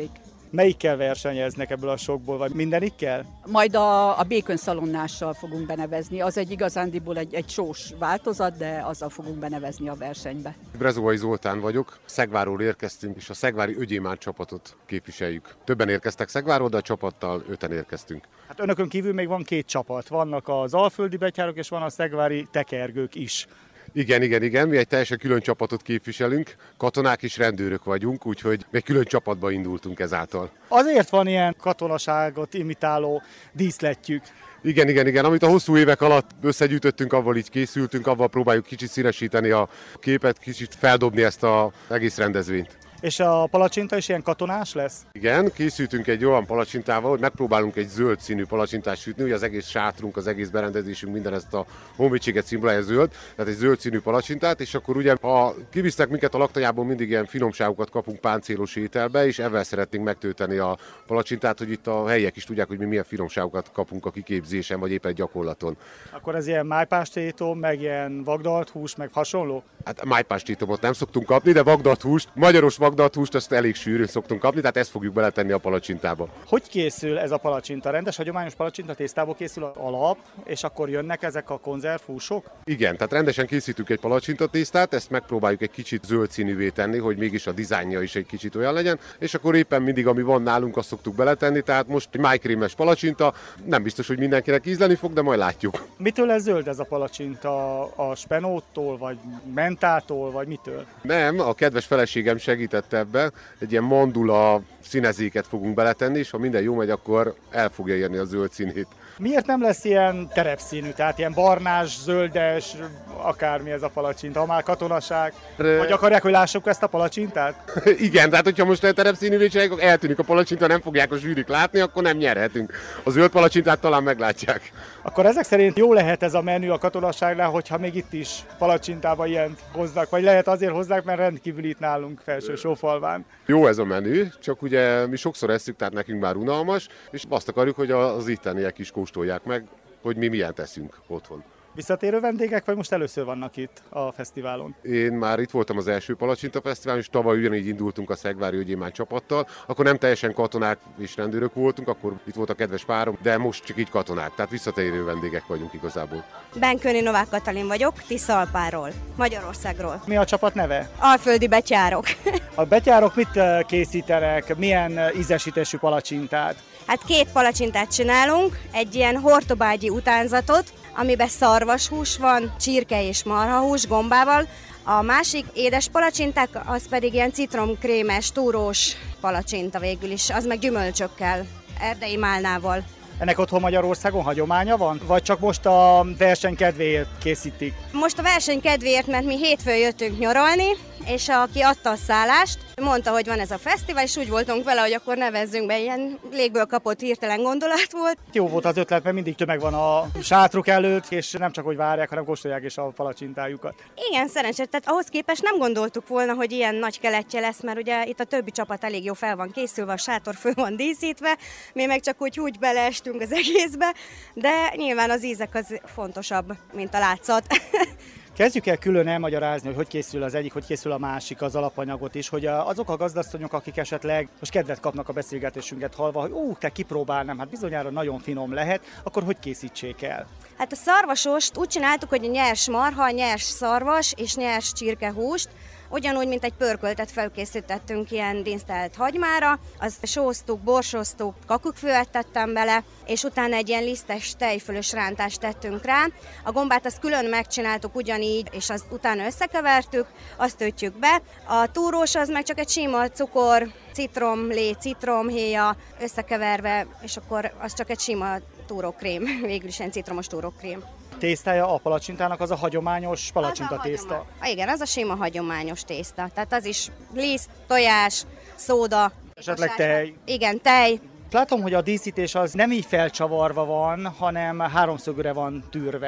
Speaker 2: Melyikkel versenyeznek ebből a sokból, vagy mindenikkel?
Speaker 10: Majd a, a bacon szalonnással fogunk benevezni. Az egy igazándiból egy, egy sós változat, de azzal fogunk benevezni a versenybe.
Speaker 11: Brezovai Zoltán vagyok, Szegváról érkeztünk, és a szegvári Ögyémán csapatot képviseljük. Többen érkeztek Szegváról, de a csapattal öten érkeztünk.
Speaker 2: Hát önökön kívül még van két csapat. Vannak az alföldi betyárok, és van a szegvári tekergők is.
Speaker 11: Igen, igen, igen, mi egy teljesen külön csapatot képviselünk, katonák és rendőrök vagyunk, úgyhogy egy külön csapatba indultunk ezáltal.
Speaker 2: Azért van ilyen katonaságot imitáló díszletjük.
Speaker 11: Igen, igen, igen, amit a hosszú évek alatt összegyűjtöttünk, avval így készültünk, avval próbáljuk kicsit színesíteni a képet, kicsit feldobni ezt az egész rendezvényt.
Speaker 2: És a palacsinta is ilyen katonás lesz?
Speaker 11: Igen, készültünk egy olyan palacsintával, hogy megpróbálunk egy zöld színű palacsintát sütni, ugye az egész sátrunk, az egész berendezésünk, minden ezt a honvédséget szimbolálja zöld, tehát egy zöld színű palacsintát, és akkor ugye, ha kivisznek minket a laktanyából, mindig ilyen finomságokat kapunk páncélos ételbe, és ezzel szeretnénk megtölteni a palacsintát, hogy itt a helyiek is tudják, hogy mi milyen finomságokat kapunk a kiképzésen, vagy éppen gyakorlaton.
Speaker 2: Akkor ez ilyen májpástétom, meg ilyen vagdalt hús, meg hasonló?
Speaker 11: Hát májpástétomot nem szoktunk kapni, de vagdalt húst, magyaros vagdalt húst, azt elég sűrűn szoktunk kapni, tehát ezt fogjuk beletenni a palacsintába.
Speaker 2: Hogy készül ez a palacsinta? Rendes, hagyományos palacsinta tésztából készül az alap, és akkor jönnek ezek a konzervhúsok?
Speaker 11: Igen, tehát rendesen készítünk egy palacsinta tésztát, ezt megpróbáljuk egy kicsit zöld színűvé tenni, hogy mégis a dizájnja is egy kicsit olyan legyen, és akkor éppen mindig, ami van nálunk, azt szoktuk beletenni, tehát most egy májkrémes palacsinta, nem biztos, hogy mindenkinek ízleni fog, de majd látjuk.
Speaker 2: Mitől lesz zöld ez a palacsinta? A spenóttól, vagy mentától, vagy mitől?
Speaker 11: Nem, a kedves feleségem segített ebben, egy ilyen mandula színezéket fogunk beletenni, és ha minden jó megy, akkor el fogja érni a zöld színét.
Speaker 2: Miért nem lesz ilyen terepszínű, tehát ilyen barnás, zöldes, akármi ez a palacsinta, ha már katonaság? Vagy akarják, hogy lássuk ezt a palacsintát?
Speaker 11: Igen, tehát hogyha most a terepszínűvé csináljuk, akkor eltűnik a palacsinta, nem fogják a zsűrik látni, akkor nem nyerhetünk. A zöld palacsintát talán meglátják.
Speaker 2: Akkor ezek szerint jó lehet ez a menü a katonaságnál, hogyha még itt is palacsintába ilyent hoznak, vagy lehet azért hozzák, mert rendkívül itt nálunk Felsősófalván.
Speaker 11: Jó ez a menü, csak ugye mi sokszor esszük, tehát nekünk már unalmas, és azt akarjuk, hogy az itteniek is kóstolják meg, hogy mi milyen teszünk otthon.
Speaker 2: Visszatérő vendégek, vagy most először vannak itt a fesztiválon?
Speaker 11: Én már itt voltam az első Palacsinta Fesztiválon, és tavaly ugyanígy indultunk a Szegvári Ögyémán csapattal. Akkor nem teljesen katonák és rendőrök voltunk, akkor itt volt a kedves párom, de most csak így katonák, tehát visszatérő vendégek vagyunk igazából.
Speaker 12: Benköni Novák Katalin vagyok, Tiszalpáról, Magyarországról.
Speaker 2: Mi a csapat neve?
Speaker 12: Alföldi betyárok.
Speaker 2: A betyárok mit készítenek, milyen ízesítésű palacsintát?
Speaker 12: Hát két palacsintát csinálunk, egy ilyen hortobágyi utánzatot, amiben szarvashús van, csirke és marhahús gombával. A másik édes palacsinták, az pedig ilyen citromkrémes, túrós palacsinta végül is, az meg gyümölcsökkel, erdei málnával.
Speaker 2: Ennek otthon Magyarországon hagyománya van? Vagy csak most a verseny kedvéért készítik?
Speaker 12: Most a verseny kedvéért, mert mi hétfőn jöttünk nyaralni, és aki adta a szállást, mondta, hogy van ez a fesztivál, és úgy voltunk vele, hogy akkor nevezzünk be, ilyen légből kapott hirtelen gondolat volt.
Speaker 2: Jó volt az ötlet, mert mindig tömeg van a sátruk előtt, és nem csak hogy várják, hanem kóstolják is a palacsintájukat.
Speaker 12: Igen, szerencsét, tehát ahhoz képest nem gondoltuk volna, hogy ilyen nagy keletje lesz, mert ugye itt a többi csapat elég jó fel van készülve, a sátor föl van díszítve, mi meg csak úgy, úgy beleestünk az egészbe, de nyilván az ízek az fontosabb, mint a látszat.
Speaker 2: Kezdjük el külön elmagyarázni, hogy hogy készül az egyik, hogy készül a másik, az alapanyagot is, hogy azok a gazdasszonyok, akik esetleg most kedvet kapnak a beszélgetésünket hallva, hogy ú, te kipróbálnám, hát bizonyára nagyon finom lehet, akkor hogy készítsék el?
Speaker 12: Hát a szarvasost úgy csináltuk, hogy nyers marha, nyers szarvas és nyers csirkehúst, ugyanúgy, mint egy pörköltet felkészítettünk ilyen dinsztelt hagymára, azt sóztuk, borsoztuk, kakukkfőet tettem bele, és utána egy ilyen lisztes tejfölös rántást tettünk rá. A gombát azt külön megcsináltuk ugyanígy, és azt utána összekevertük, azt ötjük be. A túrós az meg csak egy sima cukor, citromlé, citromhéja összekeverve, és akkor az csak egy sima túrókrém, végül is egy citromos túrókrém.
Speaker 2: Tésztája a palacsintának az a hagyományos palacsinta
Speaker 12: az
Speaker 2: tészta.
Speaker 12: Hagyomány. Igen, az a sima hagyományos tészta. Tehát az is liszt, tojás, szóda.
Speaker 2: Esetleg tej.
Speaker 12: Igen, tej.
Speaker 2: Látom, hogy a díszítés az nem így felcsavarva van, hanem háromszögre van tűrve.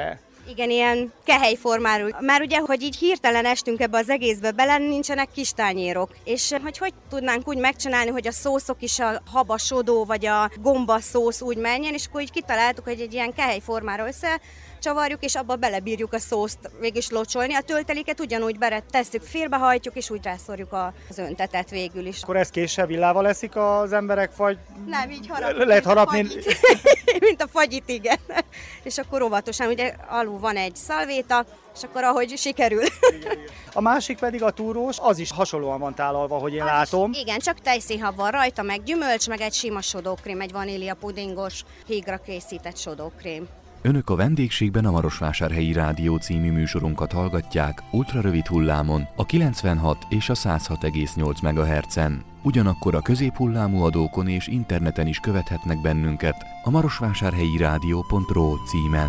Speaker 12: Igen, ilyen kehelyformáról. Már ugye, hogy így hirtelen estünk ebbe az egészbe bele, nincsenek kis tányérok. És hogy hogy tudnánk úgy megcsinálni, hogy a szószok is a habasodó vagy a gomba szósz úgy menjen, és akkor így kitaláltuk, hogy egy ilyen kehelyformára összecsavarjuk, és abba belebírjuk a szószt végig locsolni. A tölteléket ugyanúgy tesszük, félbehajtjuk, és úgy rászorjuk az öntetet végül is.
Speaker 2: Akkor ezt késsel villával leszik az emberek, vagy
Speaker 12: nem, így harapni.
Speaker 2: Lehet harapni.
Speaker 12: Mint a fagyit, igen. És akkor óvatosan, ugye alul van egy szalvéta, és akkor ahogy sikerül.
Speaker 2: A másik pedig a túrós, az is hasonlóan van tálalva, hogy én
Speaker 12: az
Speaker 2: látom.
Speaker 12: Is, igen, csak tejszínhab van rajta, meg gyümölcs, meg egy sima sodókrém, egy vanília pudingos, hígra készített sodókrém.
Speaker 1: Önök a vendégségben a Marosvásárhelyi Rádió című műsorunkat hallgatják ultrarövid hullámon, a kilencvenhat és a száz hat egész nyolc megahertzen. Ugyanakkor a középhullámú adókon és interneten is követhetnek bennünket a marosvásárhelyi rádió pont ro címen.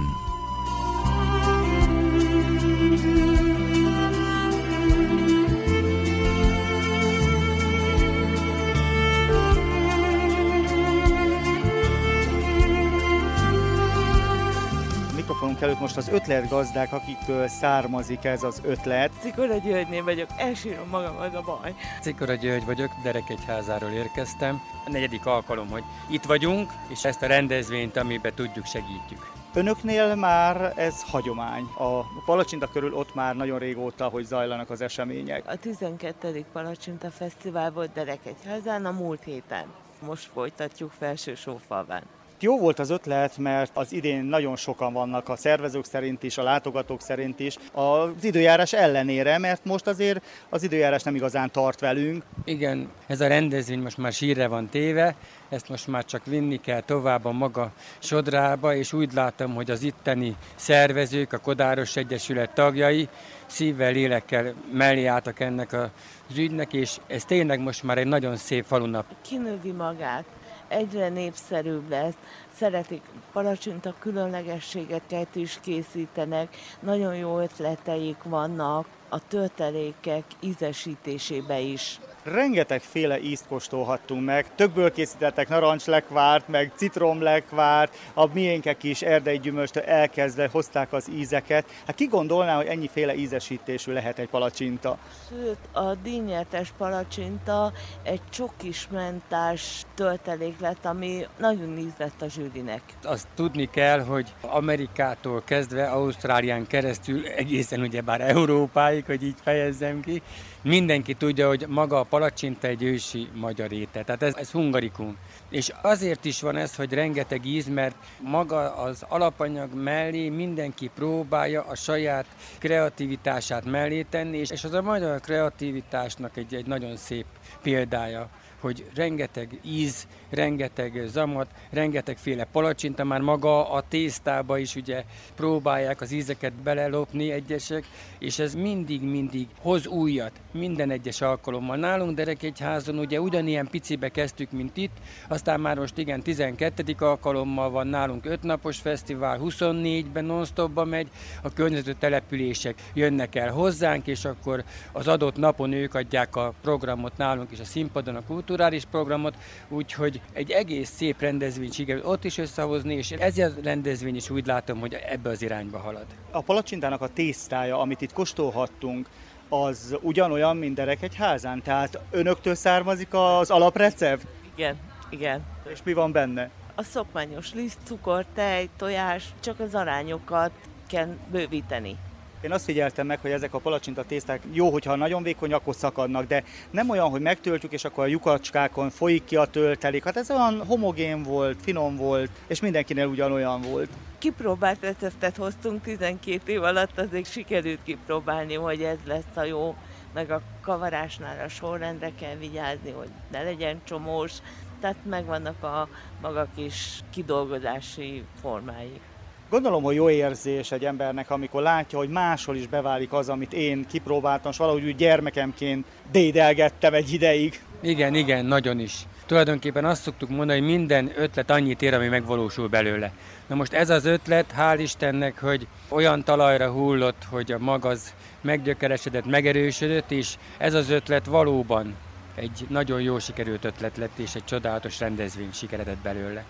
Speaker 2: Előtt most az ötletgazdák, akiktől származik ez az ötlet.
Speaker 13: Cikora Györgyné vagyok, elsírom magam, az a baj.
Speaker 14: Cikora György vagyok, Derekegyházáról érkeztem. A negyedik alkalom, hogy itt vagyunk, és ezt a rendezvényt, amiben tudjuk, segítjük.
Speaker 2: Önöknél már ez hagyomány. A Palacsinta körül ott már nagyon régóta, hogy zajlanak az események.
Speaker 13: A tizenkettedik Palacsinta Fesztivál volt Derekegyházán a múlt héten. Most folytatjuk Felsősófalván.
Speaker 2: Jó volt az ötlet, mert az idén nagyon sokan vannak a szervezők szerint is, a látogatók szerint is, az időjárás ellenére, mert most azért az időjárás nem igazán tart velünk.
Speaker 14: Igen, ez a rendezvény most már sírre van téve, ezt most már csak vinni kell tovább a maga sodrába, és úgy látom, hogy az itteni szervezők, a Kodáros Egyesület tagjai szívvel, lélekkel mellé álltak ennek az ügynek, és ez tényleg most már egy nagyon szép falunap.
Speaker 13: Kinövi magát. Egyre népszerűbb lesz, szeretik palacsinta különlegességeket is készítenek, nagyon jó ötleteik vannak a töltelékek ízesítésébe is.
Speaker 2: Rengetegféle ízt kóstolhattunk meg, többől készítettek narancslekvárt, meg citromlekvárt, a miénkek is erdei gyümölcstől elkezdve hozták az ízeket. Hát ki gondolná, hogy ennyiféle ízesítésű lehet egy palacsinta?
Speaker 13: Sőt, a díjnyertes palacsinta egy csokismentás töltelék lett, ami nagyon íz lett a zsűrinek.
Speaker 14: Azt tudni kell, hogy Amerikától kezdve Ausztrálián keresztül egészen ugyebár Európáig, hogy így fejezzem ki, mindenki tudja, hogy maga a palacsinta egy ősi magyar étel, tehát ez, ez hungarikum. És azért is van ez, hogy rengeteg íz, mert maga az alapanyag mellé mindenki próbálja a saját kreativitását mellé tenni, és az a magyar kreativitásnak egy, egy nagyon szép példája, hogy rengeteg íz, rengeteg zamat, rengetegféle palacsinta, már maga a tésztába is ugye próbálják az ízeket belelopni egyesek, és ez mindig-mindig hoz újat, minden egyes alkalommal. Nálunk Derekegyházon ugye ugyanilyen picibe kezdtük, mint itt, aztán már most igen, tizenkettedik alkalommal van nálunk ötnapos fesztivál, huszonnégyben non-stopba megy, a környező települések jönnek el hozzánk, és akkor az adott napon ők adják a programot nálunk is, a színpadon a kulturális programot, úgyhogy egy egész szép rendezvény sikerült ott is összehozni, és ez a rendezvény is úgy látom, hogy ebbe az irányba halad.
Speaker 2: A palacsintának a tésztája, amit itt kóstolhattunk, az ugyanolyan, mint Derekegyházán? Tehát önöktől származik az alaprecept?
Speaker 13: Igen, igen.
Speaker 2: És mi van benne?
Speaker 13: A szokványos liszt, cukor, tej, tojás, csak az arányokat kell bővíteni.
Speaker 2: Én azt figyeltem meg, hogy ezek a palacsinta tészták jó, hogyha nagyon vékony, akkor szakadnak, de nem olyan, hogy megtöltjük, és akkor a lyukacskákon folyik ki a töltelék. Hát ez olyan homogén volt, finom volt, és mindenkinél ugyanolyan volt.
Speaker 13: Kipróbált receptet hoztunk tizenkét év alatt, azért sikerült kipróbálni, hogy ez lesz a jó, meg a kavarásnál a sorrendre kell vigyázni, hogy ne legyen csomós, tehát megvannak a maga kis kidolgozási formái.
Speaker 2: Gondolom, hogy jó érzés egy embernek, amikor látja, hogy máshol is beválik az, amit én kipróbáltam, és valahogy úgy gyermekemként dédelgettem egy ideig.
Speaker 14: Igen, igen, nagyon is. Tulajdonképpen azt szoktuk mondani, hogy minden ötlet annyit ér, ami megvalósul belőle. Na most ez az ötlet, hál' Istennek, hogy olyan talajra hullott, hogy a mag az meggyökeresedett, megerősödött, és ez az ötlet valóban egy nagyon jó sikerült ötlet lett, és egy csodálatos rendezvény sikeredett belőle.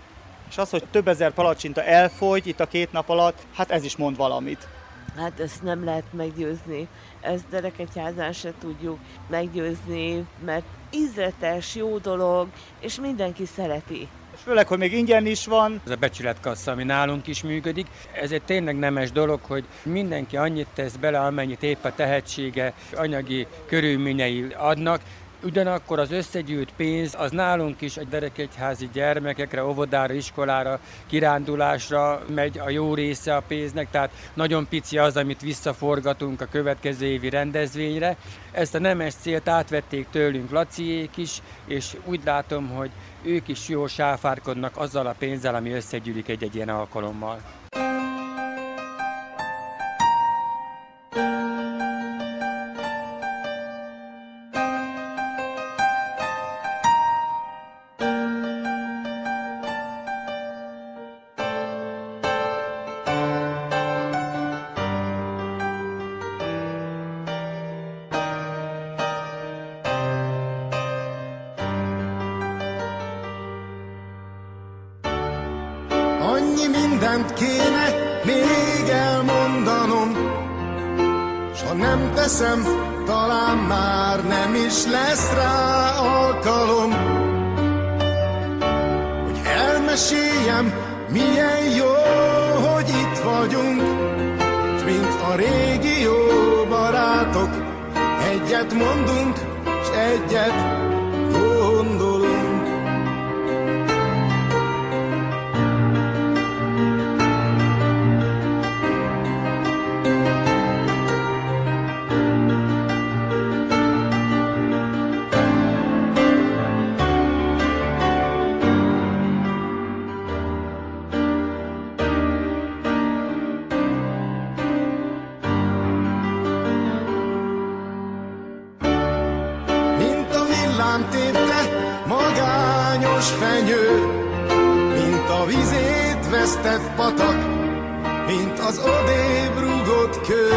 Speaker 2: És az, hogy több ezer palacsinta elfogy itt a két nap alatt, hát ez is mond valamit.
Speaker 13: Hát ezt nem lehet meggyőzni, ezt Derekegyházán se tudjuk meggyőzni, mert ízletes, jó dolog, és mindenki szereti.
Speaker 2: És főleg, hogy még ingyen is van.
Speaker 14: Ez a becsületkassa, ami nálunk is működik. Ez egy tényleg nemes dolog, hogy mindenki annyit tesz bele, amennyit épp a tehetsége, anyagi körülményei adnak. Ugyanakkor az összegyűjt pénz az nálunk is egy derekegyházi gyermekekre, óvodára, iskolára, kirándulásra megy a jó része a pénznek, tehát nagyon pici az, amit visszaforgatunk a következő évi rendezvényre. Ezt a nemes célt átvették tőlünk Laciék is, és úgy látom, hogy ők is jól sáfárkodnak azzal a pénzzel, ami összegyűlik egy-egy ilyen alkalommal.
Speaker 15: Annyi mindent kéne még elmondanom, s ha nem teszem, talán már nem is lesz rá alkalom, hogy elmeséljem, milyen jó, hogy itt vagyunk, s mint a régi jó barátok, egyet mondunk, s egyet gondolunk. Magányos fenyő, mint a vizét vesztett patak, mint az odébb rúgott kő,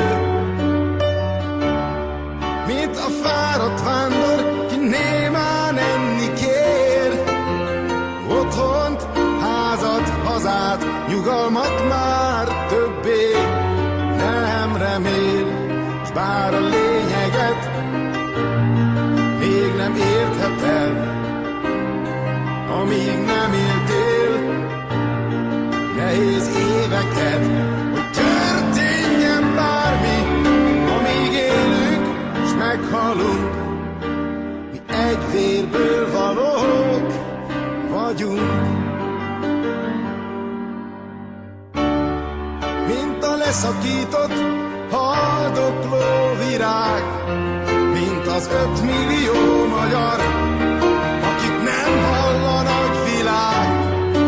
Speaker 15: mint a fáradt vándor, ki némán enni kér. Otthont, házat, hazát, nyugalmat már többé nem remél, s bár a lényeget még nem értheted, amíg nem éltél nehéz éveket, hogy történjen bármi, amíg élünk, s meghalunk. Mi egy vérből valók vagyunk, mint a leszakított haldokló virág, mint az ötmillió magyar, akit nem hall a nagy világ,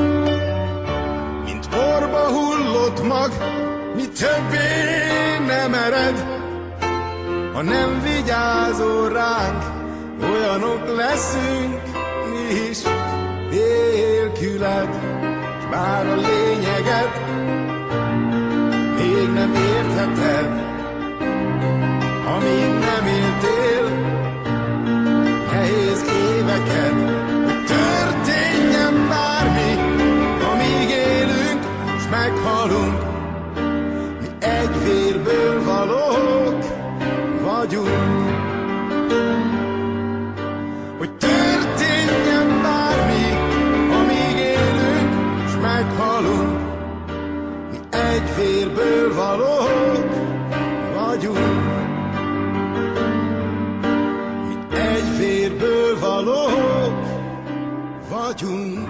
Speaker 15: mint porba hullott mag, mi többé nem ered, ha nem vigyázol ránk, olyanok leszünk mi is nélküled, s bár a lényeget még nem értheted, amíg nem éltél nehéz éveket, hogy történjen bármi, amíg élünk, s meghalunk. Mi egy vérből valók vagyunk, hogy történjen bármi, amíg élünk, s meghalunk. Mi egy vérből valók vagyunk, mi egy vérből valók vagyunk.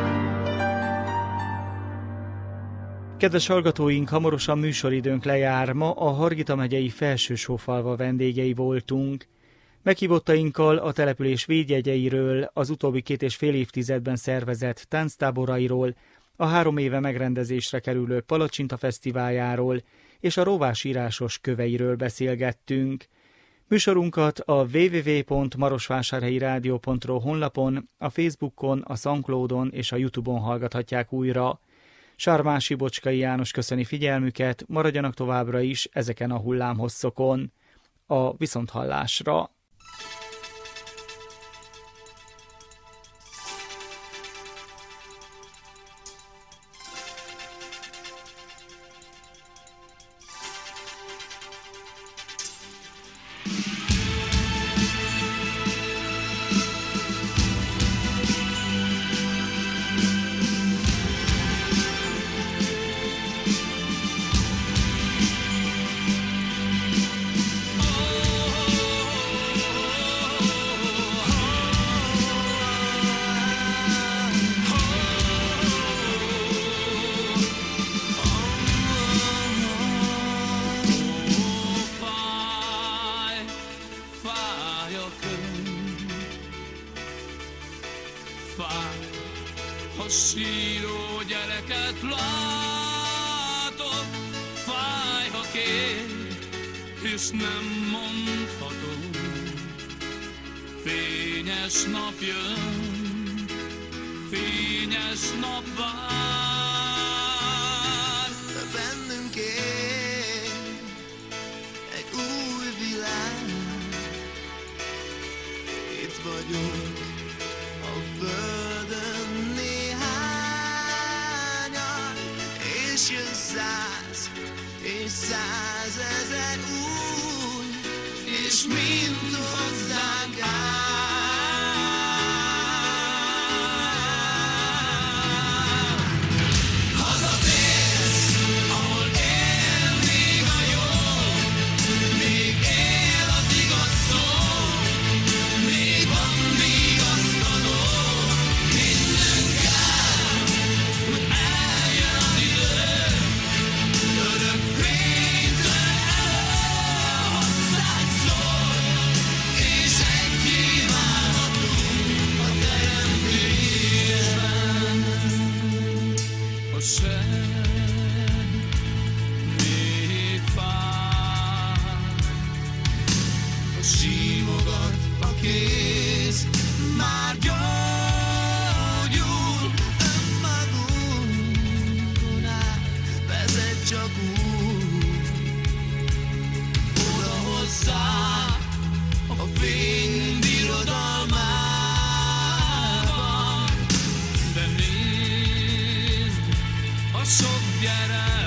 Speaker 2: Kedves hallgatóink, hamarosan műsoridőnk lejár. Ma a Hargita megyei Felsősófalva vendégei voltunk. Meghívottainkkal a település védjegyeiről, az utóbbi két és fél évtizedben szervezett tánctáborairól, a három éve megrendezésre kerülő Palacsinta fesztiváljáról és a rovásírásos köveiről beszélgettünk. Műsorunkat a double-u double-u double-u pont marosvásárhelyi rádió pont ro honlapon, a Facebookon, a Soundcloudon és a YouTube-on hallgathatják újra. Sarmási Bocskai János köszöni figyelmüket, maradjanak továbbra is ezeken a hullámhosszokon. A viszonthallásra!
Speaker 16: és nem mondhatom. Fényes nap jön, fényes nap vár.
Speaker 15: Bennünk él egy új világ. Itt vagyunk a földön néhányan, és jön száz, és százezer új, és mind hozzánk áll. Hazatérsz, ahol él még a jó, még él az igaz szó, még van vigasztaló, hinnünk kell, hogy eljön az idő, örök fénytől hozzánk szól, és egy kívánhatunk a teremtésben. A seb még fáj, a simogat a kéz, már gyógyul önmagunkon át, vezet csak úgy oda hozzá a fény birodalmában. De nézd, a sok gyerek